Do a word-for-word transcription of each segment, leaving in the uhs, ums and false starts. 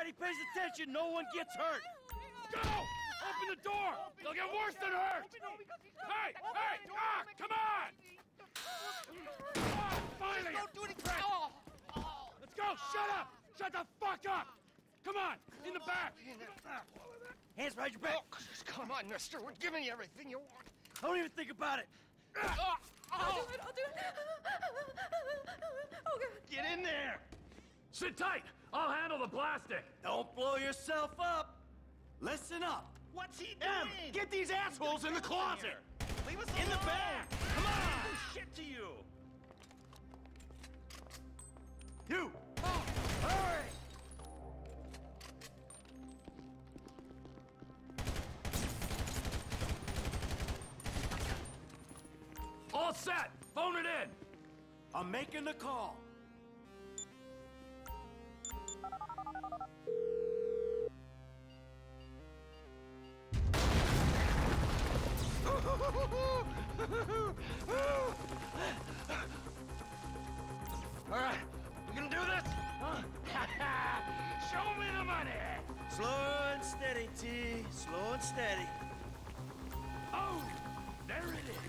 Nobody pays attention, no one gets hurt. Go! Open the door! They'll get worse than hurt! Hey! Hey! Ah! Come on! Oh, finally! Don't do anything! Oh. Oh. Let's go! Shut up! Shut the fuck up! Come on! In the back! Hands behind your back! Oh, come on, mister. We're giving you everything you want. Don't even think about it! Oh. I'll do it, I'll do it. Oh, God. Get in there! Sit tight! I'll handle the plastic! Don't blow yourself up! Listen up! What's he Em, doing? get these assholes in the closet! Leave us In the alone. back! Come on! Oh, shit to you! You! Hurry! All set! Phone it in! I'm making the call. All right, you gonna do this? Huh? Show me the money! Slow and steady, T. Slow and steady. Oh! There it is!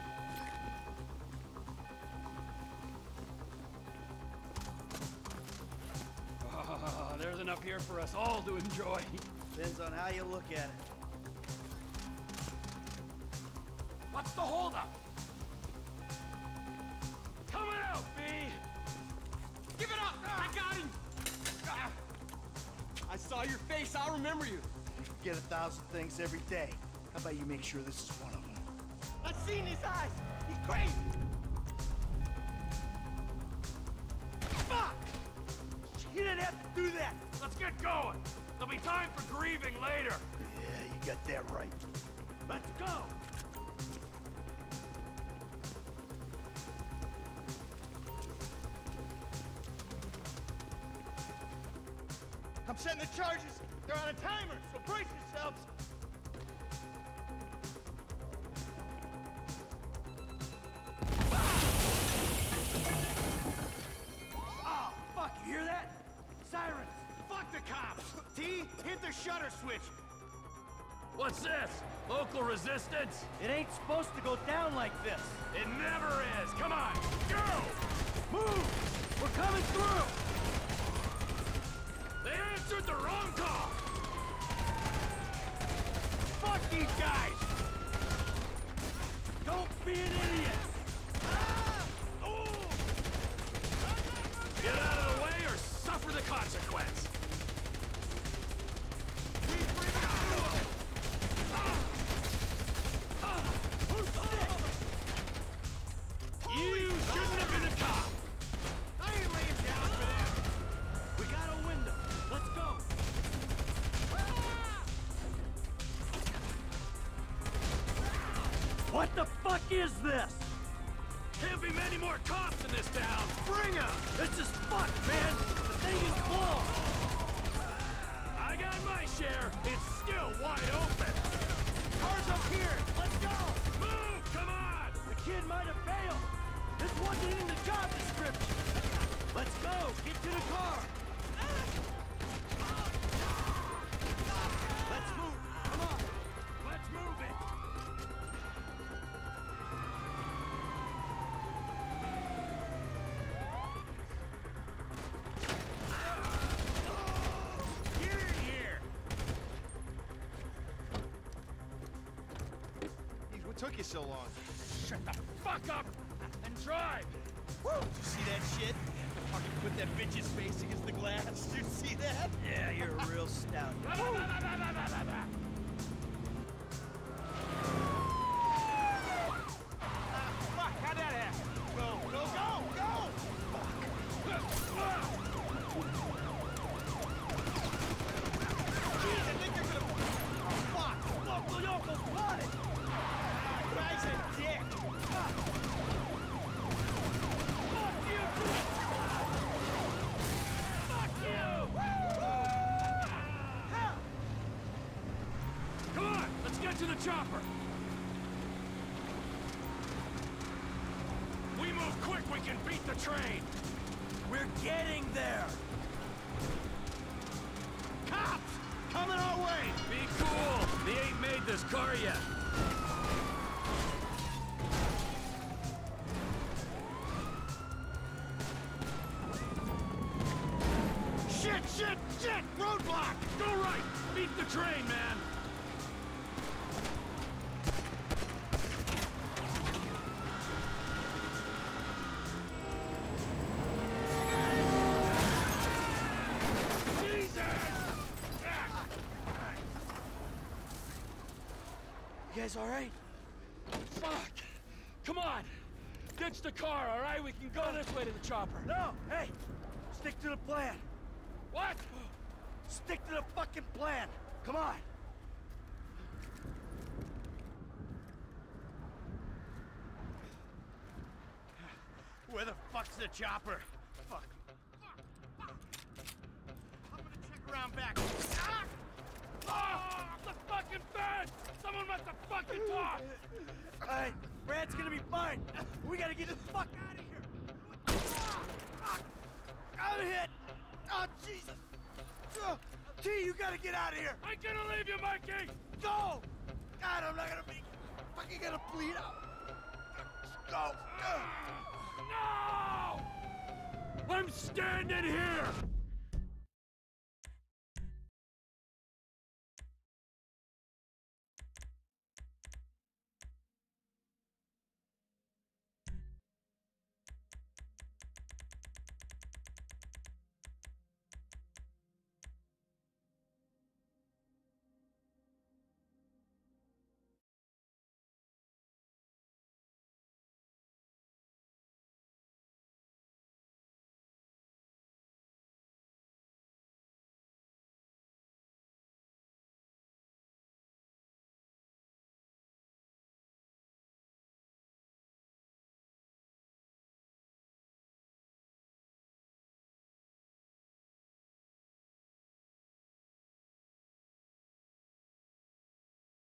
Oh, there's enough here for us all to enjoy. Depends on how you look at it. What's the holdup? Coming out, B! Give it up! I got him! I saw your face, I'll remember you. You forget a thousand things every day. How about you make sure this is one of them? I've seen his eyes! He's crazy! Fuck! You didn't have to do that! Let's get going! There'll be time for grieving later! Yeah, you got that right. Let's go! I'm setting the charges. They're on a timer, so brace yourselves. Oh, fuck, you hear that? Sirens! Fuck the cops! T, hit the shutter switch. What's this? Local resistance? It ain't supposed to go down like this. It never is! Come on! Go! Move! We're coming through! They answered the wrong call! Fuck these guys! Don't be an idiot! Get out of the way or suffer the consequence! You shouldn't have been a cop! I ain't laying down for that. We got a window. Let's go. What the fuck is this? Can't be many more cops in this town! Bring 'em! This is fucked, man! The thing is blown! I got my share! It's still wide open! Car's up here! Let's go! Move! Come on! The kid might have failed! This wasn't in the job description! Let's go! Get to the car! Let's move! Come on! Let's move it! Get in here! Geez, what took you so long? Shut the fuck up and drive! Woo! Did you see that shit? Fucking put that bitch's face against the glass. Did you see that? Yeah, you're a real stout. Blah, blah, blah, blah, blah, blah, blah, blah. Ah, fuck! How'd that happen? Go, go, go, go! Jeez, I think they're gonna... Oh, fuck! Look, we almost got it! Ah, guy's a dick! Fuck you! Fuck you! Come on, let's get to the chopper! We move quick, we can beat the train! We're getting there! need this car yet. Shit, shit, shit! Roadblock! Go right! Beat the train, man! You guys all right? Fuck! Come on! Ditch the car, all right? We can go this way to the chopper. No! Hey! Stick to the plan! What? Stick to the fucking plan! Come on! Where the fuck's the chopper? Fuck. Fuck. Fuck. I'm gonna check around back. Ah! Oh, the fucking fence! Someone must have fucking talked! Alright, Brad's gonna be fine. We gotta get the fuck out of here. Ah! Fuck! I'm hit! Oh, Jesus! Oh, T, you gotta get out of here! I'm gonna leave you, Mikey! Go! God, I'm not gonna be fucking gonna bleed out. Go! No! I'm standing here!